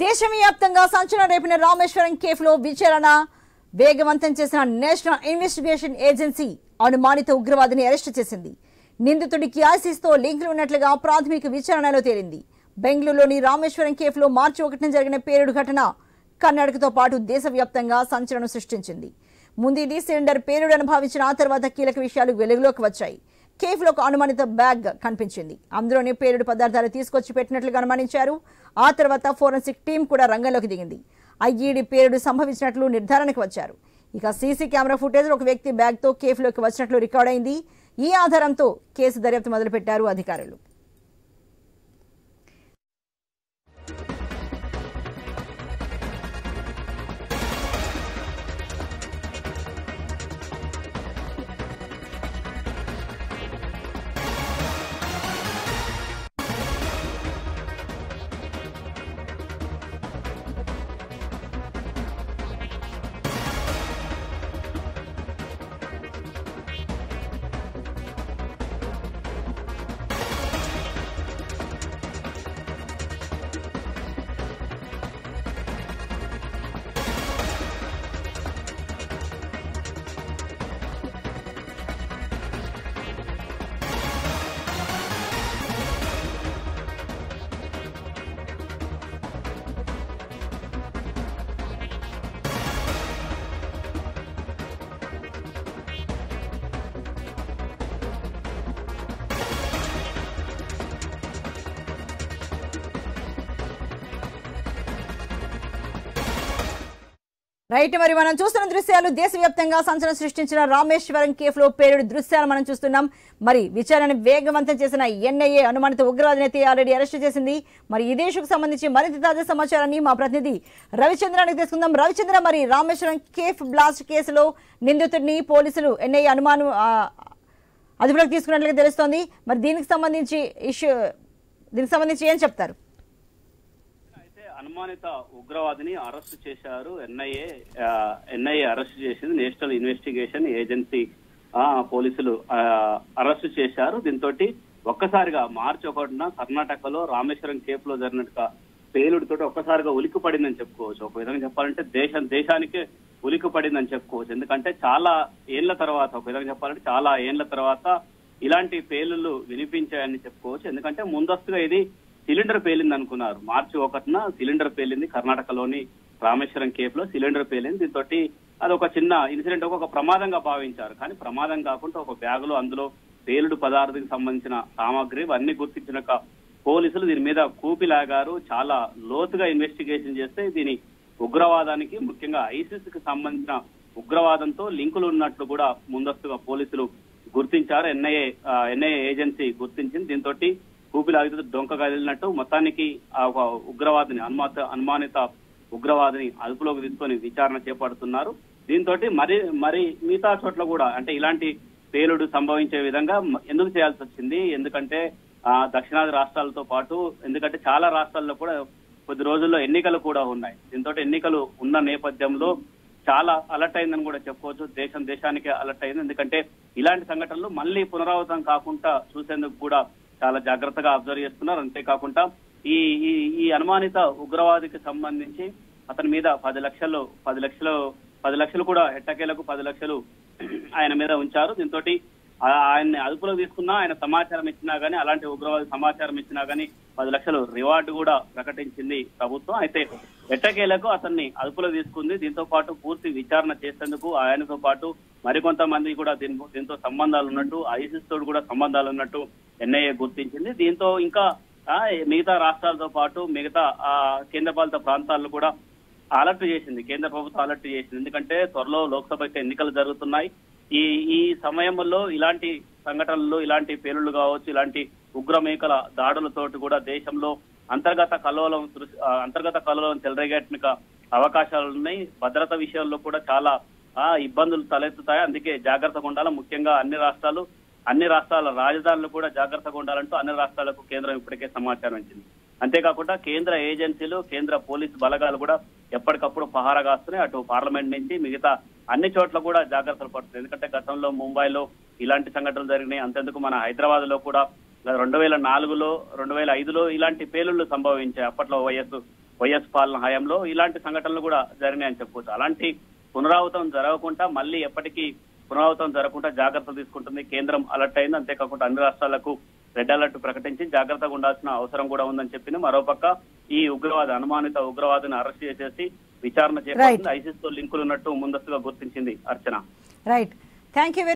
దేశవ్యాప్తంగా సంచలనం రేపిన రామేశ్వరం కేసులో విచారణ వేగవంతం చేసిన నేషనల్ ఇన్వెస్టిగేషన్ ఏజెన్సీ అనుమానిత ఉగ్రవాదిని అరెస్టు చేసింది. నిందితుడికి ఐసిస్తో లింకులు ఉన్నట్లుగా ప్రాథమిక విచారణలో తేలింది. బెంగళూరులోని రామేశ్వరం కేసులో మార్చి 1న జరిగిన పేలుడు ఘటన కర్ణాటకతో పాటు దేశవ్యాప్తంగా సంచలనం సృష్టించింది. ముందు ఇది సిలిండర్ పేలుడు అనుభవించిన ఆ తర్వాత కీలక విషయాలు వెలుగులోకి వచ్చాయి. కేఫ్లో ఒక అనుమానిత బ్యాగ్ కనిపించింది. అందులోనే పేలుడు పదార్థాలు తీసుకొచ్చి పెట్టినట్లుగా అనుమానించారు. ఆ తర్వాత ఫోరెన్సిక్ టీం కూడా రంగంలోకి దిగింది. ఐఈడీ పేలుడు సంభవించినట్లు నిర్ధారణకు వచ్చారు. ఇక సీసీ కెమెరా ఫుటేజ్ ఒక వ్యక్తి బ్యాగ్తో కేఫ్లోకి వచ్చినట్లు రికార్డ్ అయింది. ఈ ఆధారంతో కేసు దర్యాప్తు మొదలుపెట్టారు అధికారులు. రైట్, మరి మనం చూస్తున్న దృశ్యాలు దేశవ్యాప్తంగా సంచలనం సృష్టించిన రామేశ్వరం కేసులో పేలుడు దృశ్యాలు మనం చూస్తున్నాం. మరి విచారణ వేగవంతం చేసిన ఎన్ఐఏ అనుమానిత ఉగ్రవాదిని ఆల్రెడీ అరెస్టు చేసింది. మరి ఇదే ఇష్యూకు సంబంధించి మరింత తాజా సమాచారాన్ని మా ప్రతినిధి రవిచంద్రానికి తీసుకుందాం. రవిచంద్ర, మరి రామేశ్వరం కేఫ్ బ్లాస్ట్ కేసులో నిందితుడిని పోలీసులు ఎన్ఐఏ అనుమానం అదుపులోకి తీసుకున్నట్లుగా తెలుస్తోంది. మరి దీనికి సంబంధించి ఏం చెప్తారు? అనుమానిత ఉగ్రవాదిని అరెస్టు చేశారు. ఎన్ఐఏ అరెస్టు చేసింది. నేషనల్ ఇన్వెస్టిగేషన్ ఏజెన్సీ పోలీసులు అరెస్టు చేశారు. దీంతో ఒక్కసారిగా మార్చి 1న కర్ణాటకలో రామేశ్వరం కేఫ్లో జరిగినట్టుగా పేలుడుతో ఒక్కసారిగా ఉలిక్కి పడిందని చెప్పుకోవచ్చు. ఒక విధంగా చెప్పాలంటే దేశానికే ఉలిక్కి పడిందని చెప్పుకోవచ్చు. ఎందుకంటే చాలా ఏళ్ల తర్వాత ఇలాంటి పేలుళ్లు వినిపించాయని చెప్పుకోవచ్చు. ఎందుకంటే ముందస్తుగా ఇది సిలిండర్ పేలింది అనుకున్నారు. మార్చి 1న సిలిండర్ పేలింది. కర్ణాటకలోని రామేశ్వరం కేఫ్లో సిలిండర్ పేలింది. దీంతో అది ఒక చిన్న ఇన్సిడెంట్, ఒక ప్రమాదంగా భావించారు. కానీ ప్రమాదం కాకుండా ఒక బ్యాగులో అందులో పేలుడు పదార్థానికి సంబంధించిన సామాగ్రి అన్ని గుర్తించిన పోలీసులు దీని మీద కూపిలాగారు. చాలా లోతుగా ఇన్వెస్టిగేషన్ చేస్తే దీని ఉగ్రవాదానికి, ముఖ్యంగా ఐసిస్ కి సంబంధించిన ఉగ్రవాదంతో లింకులు ఉన్నట్లు కూడా ముందస్తుగా పోలీసులు గుర్తించారు. ఎన్ఐఏ ఏజెన్సీ గుర్తించింది. దీంతో కూపిలాగితే డొంక కదిలినట్టు మొత్తానికి ఒక ఉగ్రవాదిని, అనుమానిత ఉగ్రవాదిని అదుపులోకి తీసుకొని విచారణ చేపడుతున్నారు. దీంతో మరి మిగతా చోట్ల కూడా అంటే ఇలాంటి పేలుడు సంభవించే విధంగా ఎందుకు చేయాల్సి వచ్చింది? ఎందుకంటే దక్షిణాది రాష్ట్రాలతో పాటు, ఎందుకంటే చాలా రాష్ట్రాల్లో కూడా కొద్ది రోజుల్లో ఎన్నికలు కూడా ఉన్నాయి. దీంతో ఎన్నికలు ఉన్న నేపథ్యంలో చాలా అలర్ట్ అయిందని కూడా చెప్పుకోవచ్చు. దేశానికి అలర్ట్ అయింది. ఎందుకంటే ఇలాంటి సంఘటనలు మళ్ళీ పునరావృతం కాకుండా చూసేందుకు కూడా చాలా జాగ్రత్తగా అబ్జర్వ్ చేస్తున్నారు. అంతేకాకుండా ఈ అనుమానిత ఉగ్రవాదికి సంబంధించి అతని మీద 10 లక్షలు కూడా ఎట్టకేలకు 10 లక్షలు ఆయన మీద ఉంచారు. దీంతో ఆయన్ని అదుపులో తీసుకున్నా, ఆయన సమాచారం ఇచ్చినా గానీ, అలాంటి ఉగ్రవాది సమాచారం ఇచ్చినా గానీ 10 లక్షలు రివార్డు కూడా ప్రకటించింది ప్రభుత్వం. అయితే ఎట్టకేలకు అతన్ని అదుపులో తీసుకుంది. దీంతో పాటు పూర్తి విచారణ చేసేందుకు ఆయనతో పాటు మరికొంతమంది కూడా దీంతో సంబంధాలు ఉన్నట్టు, ఐసిస్ తోడు కూడా సంబంధాలు ఉన్నట్టు ఎన్ఐఏ గుర్తించింది. దీంతో ఇంకా మిగతా రాష్ట్రాలతో పాటు మిగతా కేంద్రపాలిత ప్రాంతాలను కూడా అలర్ట్ చేసింది. కేంద్ర ప్రభుత్వం అలర్ట్ చేసింది. ఎందుకంటే త్వరలో లోక్సభ ఎన్నికలు జరుగుతున్నాయి. ఈ సమయంలో ఇలాంటి సంఘటనలు, ఇలాంటి పేలుళ్లు కావచ్చు, ఇలాంటి ఉగ్రమేకల దాడులతోటి కూడా దేశంలో అంతర్గత కలవరం చెలరేగేట్నిక అవకాశాలున్నాయి. భద్రత విషయంలో కూడా చాలా ఇబ్బందులు తలెత్తుతాయి. అందుకే జాగ్రత్తగా ఉండాలి. ముఖ్యంగా అన్ని రాష్ట్రాల రాజధానులు కూడా జాగ్రత్తగా ఉండాలంటూ అన్ని రాష్ట్రాలకు కేంద్రం ఇప్పటికే సమాచారం ఇచ్చింది. అంతేకాకుండా కేంద్ర ఏజెన్సీలు, కేంద్ర పోలీసు బలగాలు కూడా ఎప్పటికప్పుడు పహారా కాస్తున్నాయి. అటు పార్లమెంట్ నుంచి మిగతా అన్ని చోట్ల కూడా జాగ్రత్తలు పడుతుంది. ఎందుకంటే గతంలో ముంబైలో ఇలాంటి సంఘటనలు జరిగినాయి. అంతెందుకు మన హైదరాబాద్ లో కూడా 2004లో 2005లో ఇలాంటి పేలుళ్లు సంభవించాయి. అప్పట్లో వైఎస్ వైఎస్ పాలన హయాంలో ఇలాంటి సంఘటనలు కూడా జరిగినాయని చెప్పుకోవచ్చు. అలాంటి పునరావృతం జరగకుండా మళ్ళీ ఎప్పటికీ పునరావృతం జరగకుండా జాగ్రత్తలు తీసుకుంటుంది. కేంద్రం అలర్ట్ అయింది. అంతేకాకుండా అన్ని రాష్ట్రాలకు రెడ్ అలర్ట్ ప్రకటించి జాగ్రత్తగా ఉండాల్సిన అవసరం కూడా ఉందని చెప్పింది. మరోపక్క ఈ అనుమానిత ఉగ్రవాదిని అరెస్ట్ చేసేసి విచారణ చేపట్టింది. ఐసిస్ తో లింకులు ఉన్నట్టు ముందస్తుగా గుర్తించింది అర్చన. Right, thank you.